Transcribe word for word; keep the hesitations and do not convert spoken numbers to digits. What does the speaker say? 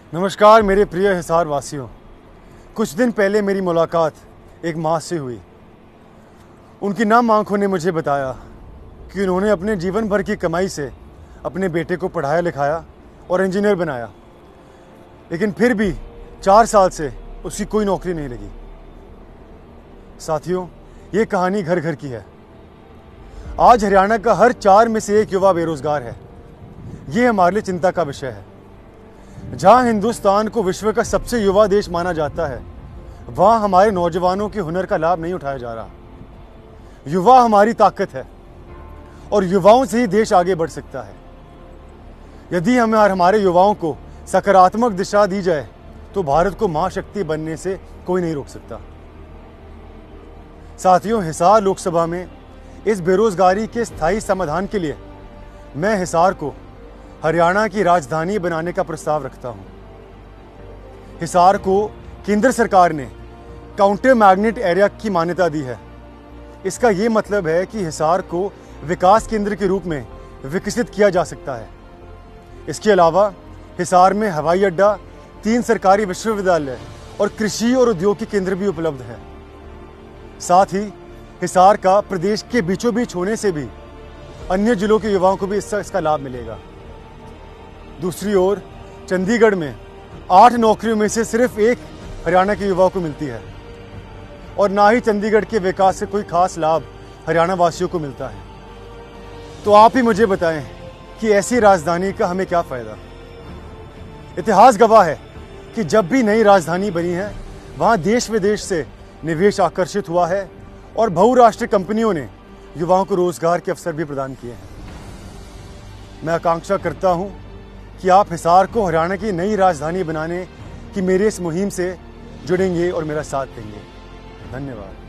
नमस्कार मेरे प्रिय हिसार वासियों। कुछ दिन पहले मेरी मुलाकात एक माँ से हुई। उनकी नम आंखों ने मुझे बताया कि उन्होंने अपने जीवन भर की कमाई से अपने बेटे को पढ़ाया लिखाया और इंजीनियर बनाया, लेकिन फिर भी चार साल से उसकी कोई नौकरी नहीं लगी। साथियों, ये कहानी घर घर की है। आज हरियाणा का हर चार में से एक युवा बेरोजगार है। ये हमारे लिए चिंता का विषय है। जहां हिंदुस्तान को विश्व का सबसे युवा देश माना जाता है, वहां हमारे नौजवानों के हुनर का लाभ नहीं उठाया जा रहा। युवा हमारी ताकत है और युवाओं से ही देश आगे बढ़ सकता है। यदि हमें और हमारे युवाओं को सकारात्मक दिशा दी जाए तो भारत को महाशक्ति बनने से कोई नहीं रोक सकता। साथियों, हिसार लोकसभा में इस बेरोजगारी के स्थायी समाधान के लिए मैं हिसार को हरियाणा की राजधानी बनाने का प्रस्ताव रखता हूं। हिसार को केंद्र सरकार ने काउंटर मैग्नेट एरिया की मान्यता दी है। इसका यह मतलब है कि हिसार को विकास केंद्र के रूप में विकसित किया जा सकता है। इसके अलावा हिसार में हवाई अड्डा, तीन सरकारी विश्वविद्यालय और कृषि और उद्योग के केंद्र भी उपलब्ध है। साथ ही हिसार का प्रदेश के बीचों बीच होने से भी अन्य जिलों के युवाओं को भी इसका इसका लाभ मिलेगा। दूसरी ओर चंडीगढ़ में आठ नौकरियों में से सिर्फ एक हरियाणा के युवाओं को मिलती है और ना ही चंडीगढ़ के विकास से कोई खास लाभ हरियाणा वासियों को मिलता है। तो आप ही मुझे बताएं कि ऐसी राजधानी का हमें क्या फायदा। इतिहास गवाह है कि जब भी नई राजधानी बनी है, वहां देश विदेश से निवेश आकर्षित हुआ है और बहुराष्ट्रीय कंपनियों ने युवाओं को रोजगार के अवसर भी प्रदान किए हैं। मैं आकांक्षा करता हूं कि आप हिसार को हरियाणा की नई राजधानी बनाने की मेरी इस मुहिम से जुड़ेंगे और मेरा साथ देंगे। धन्यवाद।